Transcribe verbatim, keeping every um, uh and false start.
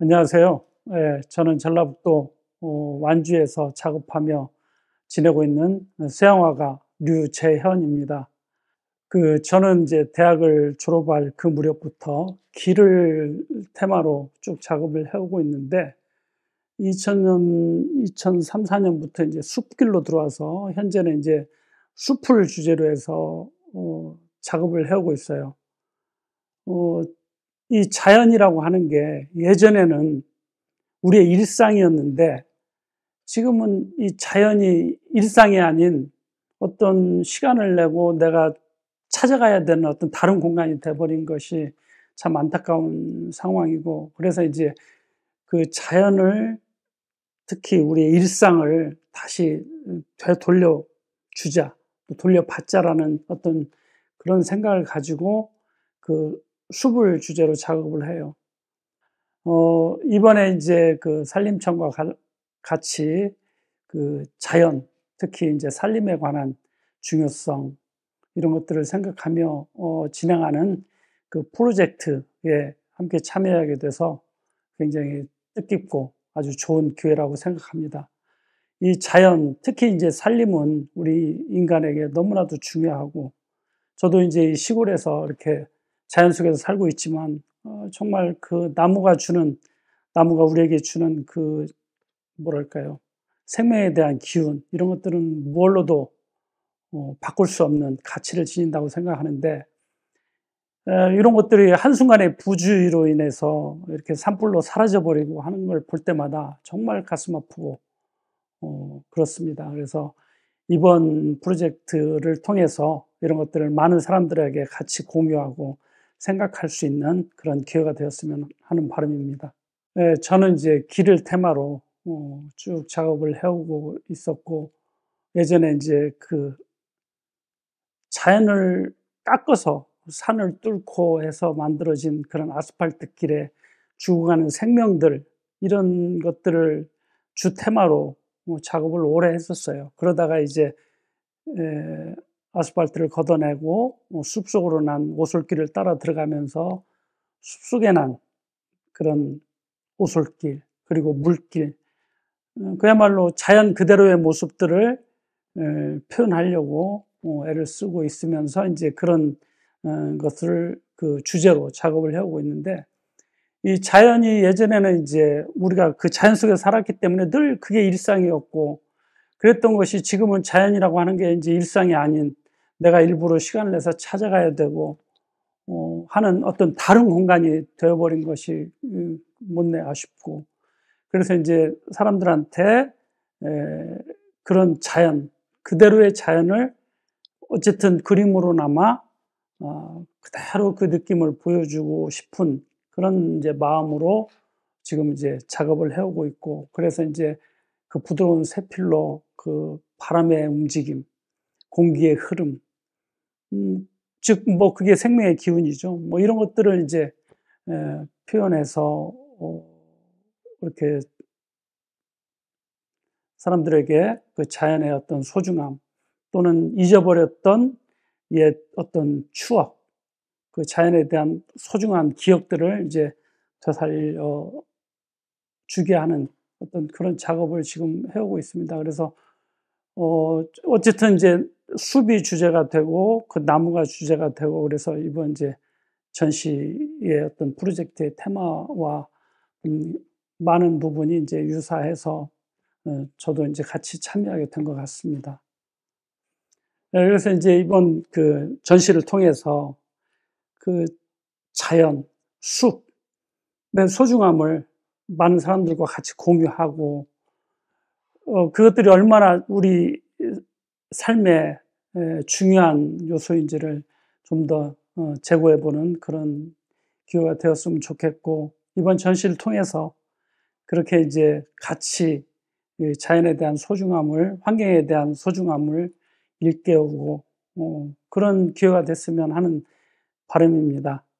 안녕하세요. 예, 저는 전라북도 어, 완주에서 작업하며 지내고 있는 서양화가 류재현입니다. 그 저는 이제 대학을 졸업할 그 무렵부터 길을 테마로 쭉 작업을 해오고 있는데 이천 년, 이천삼, 사 년부터 이제 숲길로 들어와서 현재는 이제 숲을 주제로 해서 어, 작업을 해오고 있어요. 어, 이 자연이라고 하는 게 예전에는 우리의 일상이었는데 지금은 이 자연이 일상이 아닌 어떤 시간을 내고 내가 찾아가야 되는 어떤 다른 공간이 되어버린 것이 참 안타까운 상황이고, 그래서 이제 그 자연을, 특히 우리의 일상을 다시 되돌려주자, 또 돌려받자라는 어떤 그런 생각을 가지고 그 숲을 주제로 작업을 해요. 어, 이번에 이제 그 산림청과 가- 같이 그 자연, 특히 이제 산림에 관한 중요성, 이런 것들을 생각하며 어, 진행하는 그 프로젝트에 함께 참여하게 돼서 굉장히 뜻깊고 아주 좋은 기회라고 생각합니다. 이 자연, 특히 이제 산림은 우리 인간에게 너무나도 중요하고, 저도 이제 이 시골에서 이렇게 자연 속에서 살고 있지만 어, 정말 그 나무가 주는, 나무가 우리에게 주는 그 뭐랄까요, 생명에 대한 기운, 이런 것들은 무얼로도 어, 바꿀 수 없는 가치를 지닌다고 생각하는데, 에, 이런 것들이 한순간의 부주의로 인해서 이렇게 산불로 사라져 버리고 하는 걸 볼 때마다 정말 가슴 아프고 어, 그렇습니다. 그래서 이번 프로젝트를 통해서 이런 것들을 많은 사람들에게 같이 공유하고 생각할 수 있는 그런 기회가 되었으면 하는 바람입니다. 예, 저는 이제 길을 테마로 어, 쭉 작업을 해오고 있었고, 예전에 이제 그 자연을 깎아서 산을 뚫고 해서 만들어진 그런 아스팔트 길에 죽어가는 생명들, 이런 것들을 주 테마로 뭐 작업을 오래 했었어요. 그러다가 이제 에, 아스팔트를 걷어내고 어, 숲속으로 난 오솔길을 따라 들어가면서 숲속에 난 그런 오솔길, 그리고 물길, 어, 그야말로 자연 그대로의 모습들을 에, 표현하려고 어, 애를 쓰고 있으면서 이제 그런 어, 것을 그 주제로 작업을 해오고 있는데, 이 자연이 예전에는 이제 우리가 그 자연 속에 살았기 때문에 늘 그게 일상이었고, 그랬던 것이 지금은 자연이라고 하는 게 이제 일상이 아닌, 내가 일부러 시간을 내서 찾아가야 되고 어, 하는 어떤 다른 공간이 되어버린 것이 음, 못내 아쉽고, 그래서 이제 사람들한테 에, 그런 자연, 그대로의 자연을 어쨌든 그림으로나마 어, 그대로 그 느낌을 보여주고 싶은 그런 이제 마음으로 지금 이제 작업을 해오고 있고, 그래서 이제 그 부드러운 세필로 그 바람의 움직임, 공기의 흐름, 음, 즉, 뭐, 그게 생명의 기운이죠. 뭐, 이런 것들을 이제, 에, 표현해서, 어, 이렇게 사람들에게 그 자연의 어떤 소중함, 또는 잊어버렸던 옛 어떤 추억, 그 자연에 대한 소중한 기억들을 이제 되살려 주게 하는 어떤 그런 작업을 지금 해오고 있습니다. 그래서, 어, 어쨌든 이제 숲이 주제가 되고, 그 나무가 주제가 되고, 그래서 이번 이제 전시의 어떤 프로젝트의 테마와 음, 많은 부분이 이제 유사해서 어, 저도 이제 같이 참여하게 된 것 같습니다. 네, 그래서 이제 이번 그 전시를 통해서 그 자연, 숲의 소중함을 많은 사람들과 같이 공유하고, 어, 그것들이 얼마나 우리 삶의 중요한 요소인지를 좀 더 어, 재고해보는 그런 기회가 되었으면 좋겠고, 이번 전시를 통해서 그렇게 이제 같이 자연에 대한 소중함을, 환경에 대한 소중함을 일깨우고 어, 그런 기회가 됐으면 하는 바람입니다.